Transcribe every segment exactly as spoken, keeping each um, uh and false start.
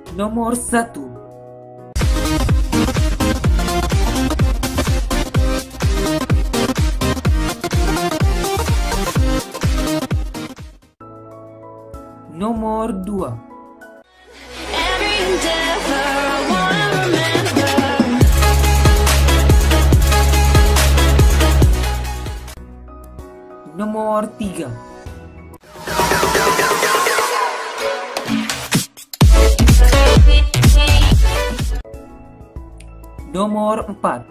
Nomor satu. Nomor dua. Nomor tiga. Nomor empat.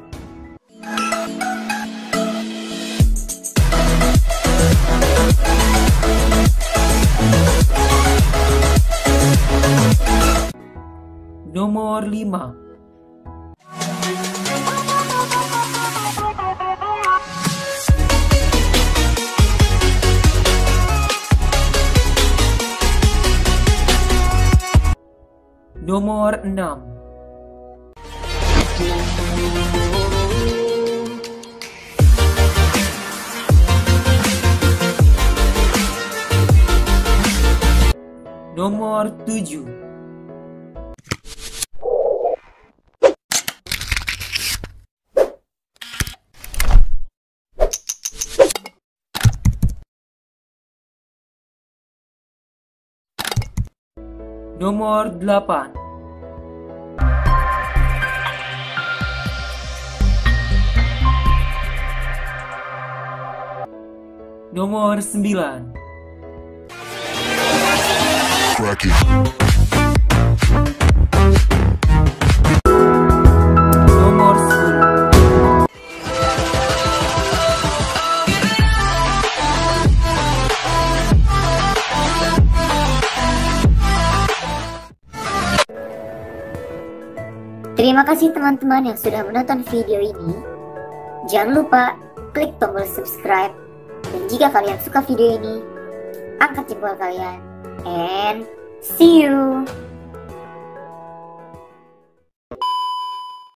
Nomor lima. Nomor enam. Nomor tujuh. Nomor delapan. Nomor sembilan. Nomor sepuluh. Terima kasih teman-teman yang sudah menonton video ini. Jangan lupa klik tombol subscribe. Dan jika kalian suka video ini, angkat jempol kalian. And see you.